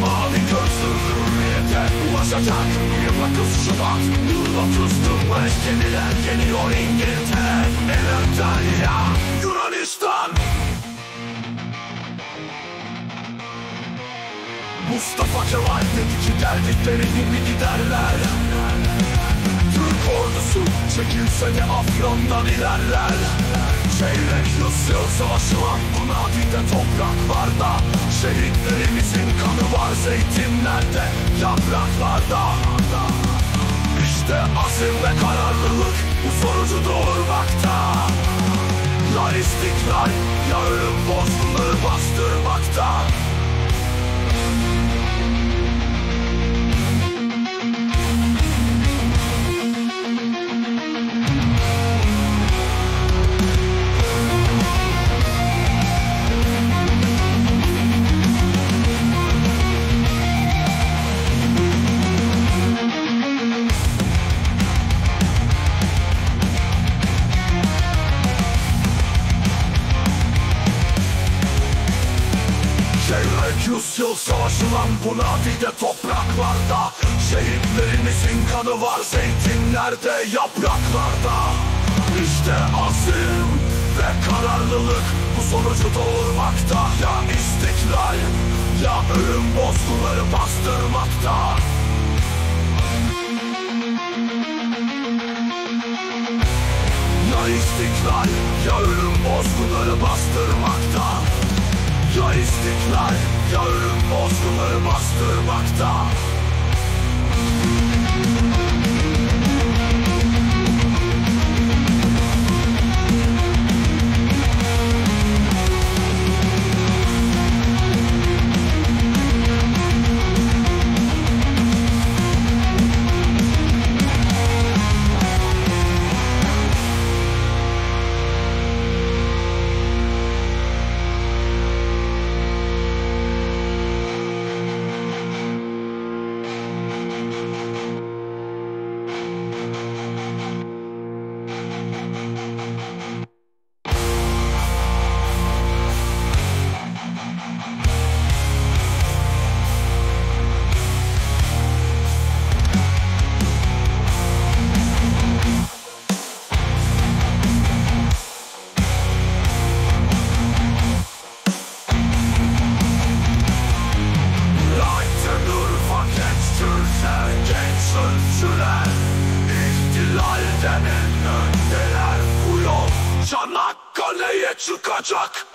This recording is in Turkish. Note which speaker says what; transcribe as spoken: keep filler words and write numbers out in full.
Speaker 1: Mavi gözlü hürriyete ulaşacak bir bakış Şubat Yıl otuzdu gemiler geliyor İngiltere, İtalya, Yunanistan. Mustafa Kemal dedi ki geldiklerini mi giderler? Türk ordusu çekilse de Afyon'dan ilerler. Çeyrek yüzyıl savaşılan bu nadide topraklarda şehitlerimizin kanı var zeytinlerde, yapraklarda. İşte azim ve kararlılık bu sonucu doğurmakta. Ya istiklal ya ölüm bozgunları bastırmakta. Yüzyıl savaşılan bu nadide topraklarda şehitlerimizin kanı var zeytinlerde, yapraklarda. İşte azim ve kararlılık bu sonucu doğurmakta. Ya istiklal ya ölüm bozgunları bastırmakta. Ya istiklal ya ölüm bozgunları bastırmakta. Ya istiklal ya ölüm bozgunları bastırmakta. İhtilalden en öndeler bu yol Çanakkale'ye çıkacak.